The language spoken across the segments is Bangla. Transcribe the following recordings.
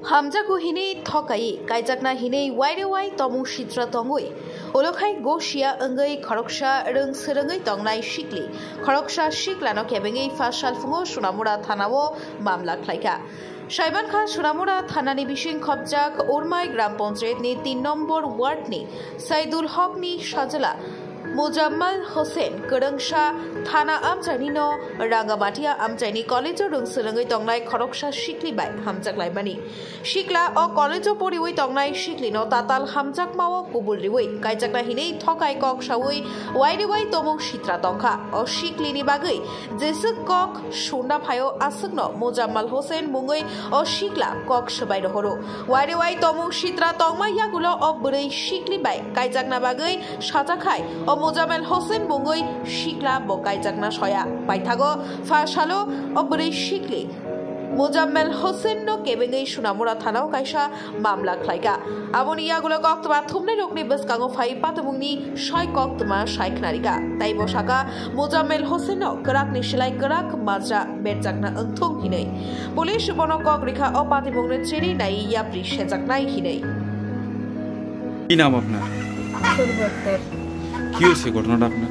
Hamjaku hinei thokai kaijakna hinei wairewai tomu shitra tongoi olokhai goshia angai khoroksha rung serangai tongnai shikli khoroksha shiklano kebengei fashal fungo sunamura thanao mamla khlaika Shaiban Khan Sunamura Thanani Bishing Khobjak Urmai Gram Panchayat ni 3 number ward ni Saidul Haq ni Shajala Mujammal Hossain Karangsha Thana Amjani no Rangamatia Amjani College rung serangai tongnai khoroksha shikli bai hamjak laibani Shikla o college poriwi tongnai shikli no tatal hamjak mao kubul riwi kaijakna hinei thokai kok shawui wairiwai tomong shitra tongkha o shikli ni bagai jesuk kok shunda phayo asukno Mujammal Hossain mungoi o shikla kok sabai rohoro wairiwai tomong shitra tongma yagulo o brai shikli bai kaijakna bagai sajakhai o Mujammal Hossain mungoi shikla bo kaijakna soya paithago fashalo o brai shikli Mujammal Hossain no kebengei Sunamura thanao kaisa mamla khlaika amoni yagulo koktba thumne rokni beskango phai patumungni shoi koktma shaikhnarika tai bosaka Mujammal Hossain no karak ni silai karak majra berjakna angthong hinei police bonokok rekha o patimungni cheri nai yapri sejaknai hinei কি নাম আপনার কি হয়েছে ঘটনাটা আপনার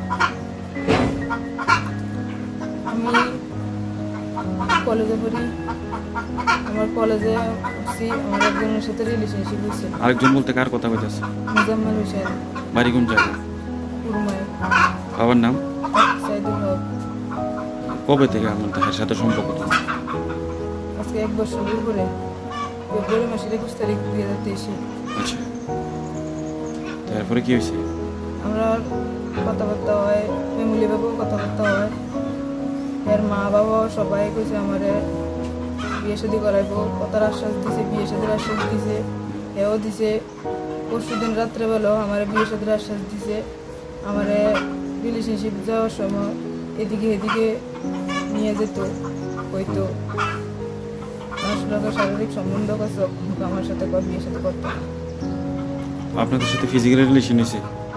আমি কলেজে পড়ি আমার কলেজে আসছি আমার একজনের সাথে রিলেশনশিপ হয়েছে আরেকজন বলতে কার কথা কইতাছে মুজাম্মাল হোসেন বাড়ি কোন জায়গা উরমাই বাবার নাম সাইদুল হক কবে থেকে আপনার তার সাথে সম্পর্ক আজকে 1 বছর পরে ফেব্রুয়ারি মাসের 21 তারিখ 2023 আচ্ছা তারপরে কি হয়েছে আমরা কথাবার্তা হয় ফ্যামিলি ভাবেও কথাবার্তা হয় এর মা বাবা সবাই কইছে আমারে বিয়ে শাদী করাইবো কথার আশ্বাস দিছে বিয়ে শাদীর আশ্বাস দিছে এও দিছে পরশুদিন রাত্রেবেলাও আমারে বিয়ে শাদীর আশ্বাস দিছে আমারে রিলেশনশিপ যাওয়ার সময় এদিকে এদিকে নিয়ে যেত হয়তো আমার সঙ্গে শারীরিক সম্বন্ধ করছে আমার সাথে বিয়ে শাদী করতো আপনাদের সাথে ফিজিক্যাল রিলেশন হয়েছে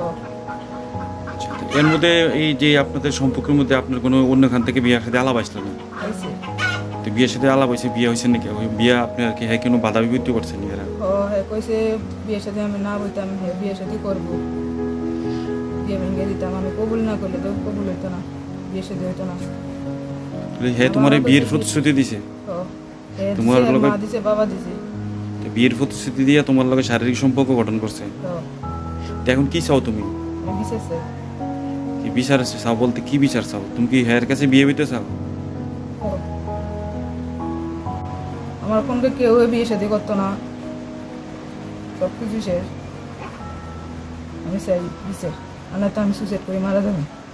এর মধ্যে এই যে আপনাদের সম্পর্কের মধ্যে আপনার কোনো অন্য খান থেকে বিয়ের সাথে আলাপ আসলো না তো বিয়ের সাথে আলাপ হয়েছে বিয়ে হয়েছে নাকি ওই বিয়ে আপনার কি হ্যাঁ কোনো বাধা বিপত্তি করছেন এরা হ্যাঁ কইছে বিয়ের সাথে আমি না বলতাম হ্যাঁ বিয়ের সাথে করবো বিয়ে ভেঙে দিতাম আমি কবুল না করলে তো কবুল হইতো না বিয়ের সাথে হইতো না হ্যাঁ তোমার বিয়ের প্রতিশ্রুতি দিছে তোমার মা দিছে বাবা দিছে বিয়ের প্রতিশ্রুতি দিয়ে তোমার লগে শারীরিক সম্পর্ক গঠন করছে তো এখন কি চাও তুমি বিচার চাই কি বিচার চাও বলতে কি বিচার চাও তুমি কি হ্যার কাছে বিয়ে হইতে চাও আমার কোনকে কেউ বিয়ে শাদী করতো না সব কিছু শেষ আমি চাই বিচার আর না তো আমি সুইসাইড করে মারা যাবো